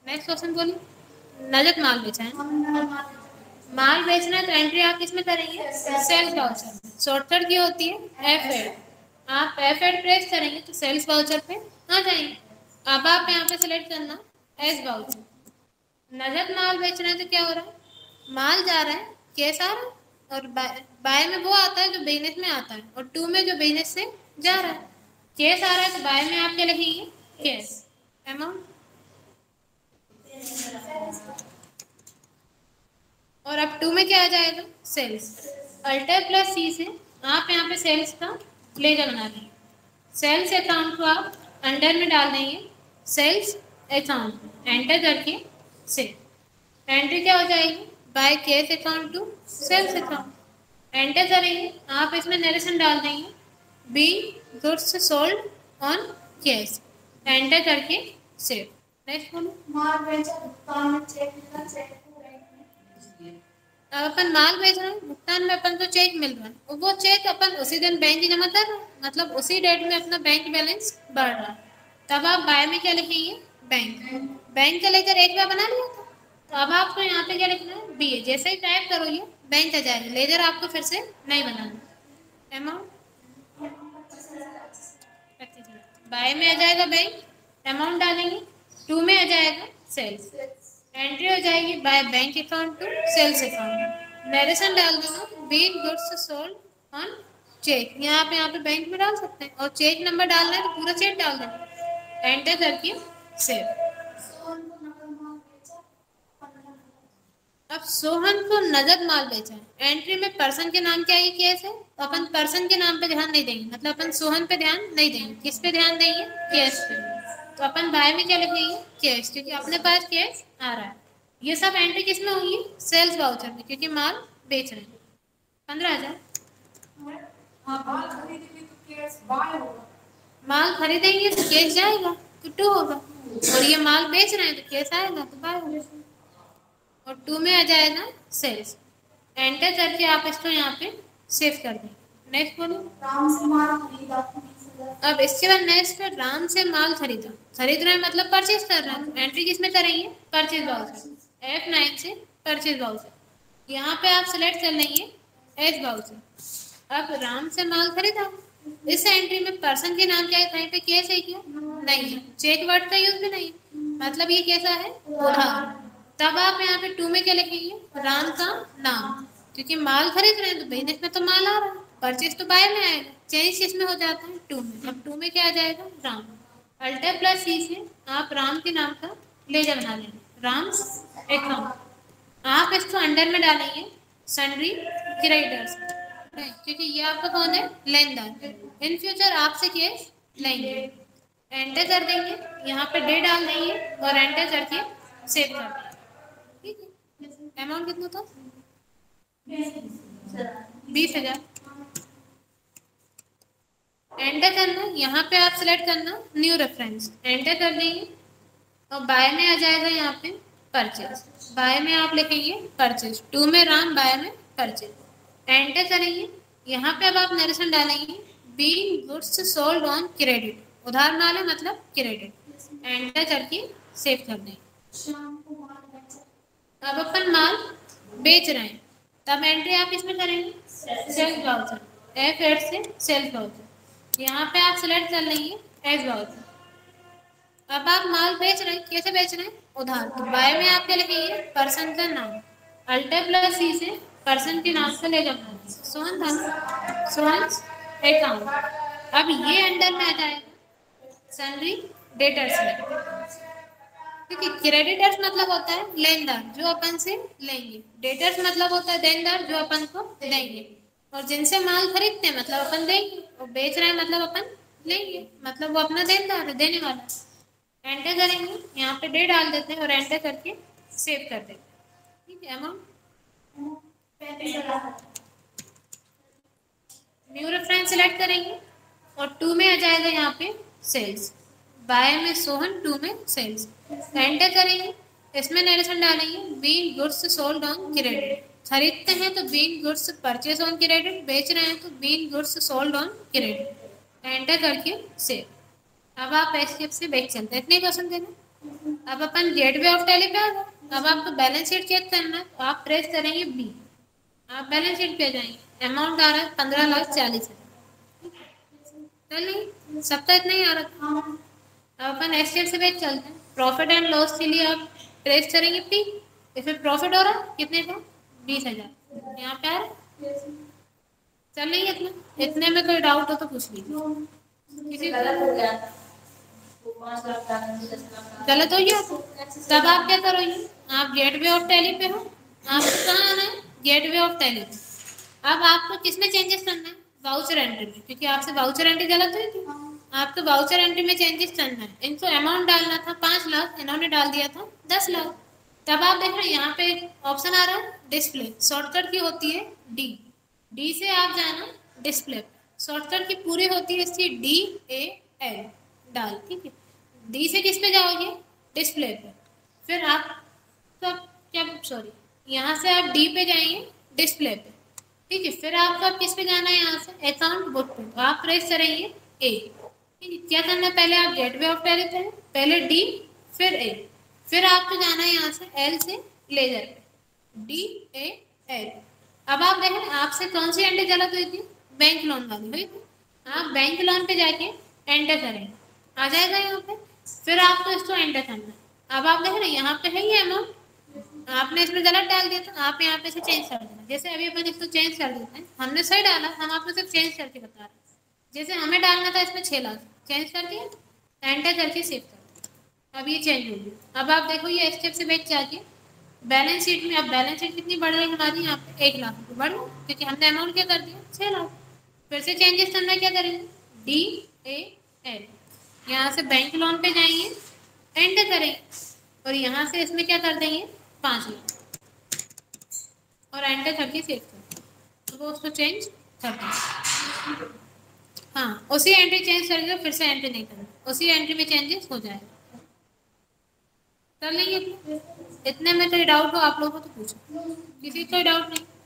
Next question बोलिए। नगद माल बेचा है, माल बेचना है तो एंट्री आप किसमें करेंगे? Sales voucher. शॉर्टकट की होती है एफ एड, आप एफ एड प्रेस करेंगे तो सेल्स वाउचर पे आ जाएंगे। अब आप यहाँ पे सिलेक्ट करना एस वाउचर। नगद माल बेचना है तो क्या हो रहा है, माल जा रहा है, कैश आ रहा है, और बाय में वो आता है जो बिजनेस में आता है, और टू में जो बिजनेस से जा रहा है। कैश आ रहा है तो बाय में आप क्या लिखेंगे? Cash amount. और अब टू में क्या आ जाएगा? सेल्स। अल्टर प्लस सी से आप यहाँ पे सेल्स का लेजर बना देंगे। सेल्स अकाउंट को आप अंडर में डाल देंगे, सेल्स अकाउंट एंटर करके से एंट्री क्या हो जाएगी? By cash account to sales account enter करेंगे। आप इसमें नरेशन डाल देंगे, be goods sold on cash enter करके सेव। नेक्स्ट बोलो। अब अपन माल बेच रहे हैं, भुगतान में अपन को चेक मिल रहा है, और वो चेक अपन उसी दिन बैंक जमा कर रहे हैं, मतलब उसी डेट में अपना बैंक बैलेंस बढ़ रहा है। तब आप बाय में क्या लिखेंगे? बैंक। बैंक का लेकर एक बार बना लिया था, तो अब आपको यहाँ पे क्या लिखना है? बी। जैसे ही टाइप करोगे बैंक आ जाएगा, लेजर आपको फिर से नहीं बनाना। अमाउंट बाय में आ जाएगा बैंक, अमाउंट डालेंगे, टू में आ जाएगा सेल्स, एंट्री हो जाएगी by bank account to sales account, narration डाल देना be goods sold on cheque. यहाँ पे बैंक में डाल सकते हैं, और चेक नंबर डालना है तो पूरा चेक डाल देना, एंटर करके सेव। अब सोहन को नगद माल बेचा है, एंट्री में पर्सन के नाम क्या है? केस है, तो अपन पर्सन के नाम पे ध्यान नहीं देंगे, मतलब अपन सोहन पे ध्यान नहीं देंगे, किस पे ध्यान देंगे? कैश पे। तो अपन बाय में क्या लिखेंगे? कैश, क्योंकि अपने पास कैश आ रहा है। ये सब एंट्री किस में होगी? सेल्स वाउचर में, क्योंकि माल बेच रहे हैं। 15,000। माल खरीदेंगे तो कैश जाएगा तो टू होगा, और ये माल बेच रहे हैं तो कैश आएगा तो बाय होगा, और टू में आ जाएगा सेल्स। एंटर करके आप इसको यहाँ पे सेव कर दें। नेक्स्ट बोलो। राम से माल खरीदा। अब इसके बाद नेक्स्ट पे राम से माल खरीदा, खरीद रहे हैं मतलब परचेज कर रहे हैं, एंट्री किस में करेंगे? Purchase voucher. F9 से परचेज वाउचर, यहाँ पे आप सिलेक्ट कर लेंगे एस वाउचर। अब राम से माल खरीदा, इस एंट्री में पर्सन के नाम क्या है? कहीं पे केस है क्या? नहीं है। चेक वर्ड का यूज भी नहीं, मतलब ये कैसा है? उधार। तब आप यहाँ पे टू में क्या लिखेंगे? राम का नाम, क्योंकि माल खरीद रहे हैं तो बिजनेस में तो माल आ रहा है, परचेज तो बाय में आएगा, चेंज किस में हो जाता है? टू में। अब टू में क्या आ जाएगा? राम। अल्टर प्लस सी से आप राम के नाम का लेजर बना लेंगे, राम अकाउंट। आप इसको अंडर में डालेंगे सन्ड्री क्रेडिटर्स, क्योंकि ये आपका कौन है? लेनदार, इन फ्यूचर आपसे केस लेंगे। एंटर कर देंगे, यहाँ पे डे डाल देंगे, और एंटर करके सेव कर देंगे। ठीक है। अमाउंट कितना था? 20,000। एंटर करना, यहाँ पे आप सिलेक्ट करना न्यू रेफरेंस, एंटर कर देंगे, और बाय में आ जाएगा यहाँ पे परचेज, बाय में आप लिखेंगे परचेज, टू में राम, बाय में परचेज, एंटर करेंगे। यहाँ पे अब आप नरेशन डालेंगे being goods sold on credit, उधार माल है मतलब क्रेडिट, एंटर करके सेव कर देंगे। अब अपन माल बेच रहे हैं, तब एंट्री आप इसमें करेंगे सेल्स वाउचर, F8 से सेल्स वाउचर, यहाँ पे आप सिलेक्ट कर लेंगे एस वाउचर। अब आप माल बेच रहे हैं, कैसे बेच रहे हैं? उधार। तो बाय में आप क्या लिखेंगे? पर्सन का नाम, अल्टर प्लस सी से पर्सन के नाम से ले जाना, सोहन था, सोहन अकाउंट। अब ये अंडर में आ जाएगा सन्ड्री डेटर्स में, क्योंकि क्रेडिटर्स मतलब होता है लेनदार जो अपन से लेंगे, डेटर्स मतलब होता है देनदार जो अपन को देंगे, और जिनसे माल खरीदते हैं मतलब अपन देंगे, और बेच रहे हैं मतलब अपन लेंगे, मतलब वो अपना देनदार है, देने वाला है। एंटर करेंगे, यहाँ पे डे डाल देते हैं, और एंटर करके सेव कर देते हैं। ठीक है। अमाउंट न्यू रेफरेंस सिलेक्ट करेंगे, और टू में आ जाएगा यहाँ पे सेल्स, बाय में सोहन, टू में सेल्स, एंटर करेंगे, इसमें नरेशन डालेंगे being goods sold on credit, खरीदते हैं तो being goods purchase on credit, बेच रहे हैं तो being goods sold on credit, enter करके सेव। अब आप एस्केप से बैक चलते हैं, इतने क्वेश्चन देना। अब अपन गेटवे ऑफ टैली पे आ गए। अब आपको बैलेंस शीट चेक करना है तो आप प्रेस करेंगे बी। आप बैलेंस शीट पे जाएंगे, अमाउंट आ रहा है 15,40,000। चलिए सबका इतना ही आ रहा था। अब अपन एसटीएफ से पेज चलते हैं। प्रॉफिट एंड लॉस के लिए आप प्रेस करेंगे पी। इसमें प्रॉफिट हो रहा है कितने का? 20,000। यहाँ पे आ रहा है। चल नहीं इतना, इतने में कोई डाउट हो तो पूछ लीजिए। किसी गलत हो गया, गलत हो गया तब आप क्या करोगे? आप गेटवे ऑफ टैली पे हो, आपको कहाँ आना है? गेटवे ऑफ टैली पे। अब आपको किसमें चेंजेस करना है? वाउचर एंट्री में, क्योंकि आपसे वाउचर एंट्री गलत हुई थी। आपको वाउचर एंट्री में चेंजेस करना है। इनको अमाउंट डालना था 5,00,000, इन्होंने डाल दिया था 10,00,000। तब आप देख रहे हैं यहाँ पे ऑप्शन आ रहा है डिस्प्ले। शॉर्टकट की होती है डी। डी से आप जाना डिस्प्ले पे। शॉर्टकट की पूरी होती है इसकी DAL डाल, ठीक है। डी से किस पे जाओगे? डिस्प्ले पे। फिर आप सब क्या, सॉरी, यहाँ से आप डी पे जाएंगे डिस्प्ले पे, ठीक है। फिर आपको अब किस पे जाना है? यहाँ से अकाउंट बुक पे, तो आप प्रेस करेंगे ए, ठीक है। क्या करना है? पहले आप गेटवे ऑफ टैली पे, पहले डी फिर ए, फिर आपको जाना है यहाँ से एल से लेजर पे, DAL। अब आप देख रहे हैं आपसे कौन सी एंट्री गलत हुई थी? बैंक लोन वाली हुई थी। आप बैंक लोन पे जाके एंटर करेंगे, आ जाएगा यहाँ पे। फिर आपको इसको एंटर करना है। अब आप देख रहे हैं यहाँ पे है ये अमाउंट, आपने इसमें गलत डाल दिया था, आप यहाँ पे से चेंज कर देना। जैसे अभी अपन इसको चेंज कर देते हैं, हमने सही डाला, हम आपको सिर्फ चेंज करके बता रहे हैं। जैसे हमें डालना था इसमें 6,00,000, चेंज कर दिया, एंटर करके सेव कर दिया। अब ये चेंज हो गया। अब आप देखो ये स्टेप से बैठ जाके बैलेंस शीट में, अब बैलेंस शीट कितनी बढ़ रही हमारी? यहाँ पे 1,00,000 रुपये बढ़ रही, क्योंकि हमने अमाउंट क्या कर दिया? 6,00,000। फिर से चेंजेस करना, क्या करेंगे? DAL, यहाँ से बैंक लोन पे जाएंगे, एंटर करेंगे, और यहाँ से इसमें क्या कर देंगे? 5,00,000, और एंटर करके सेव कर देंगे। तो वो उसको चेंज कर देंगे। हाँ, उसी एंट्री चेंज करेंगे, फिर से एंट्री नहीं करना, उसी एंट्री में चेंजेस हो जाएगा। कर लेंगे इतने में। कोई डाउट हो आप लोगों को तो पूछो, किसी कोई डाउट नहीं।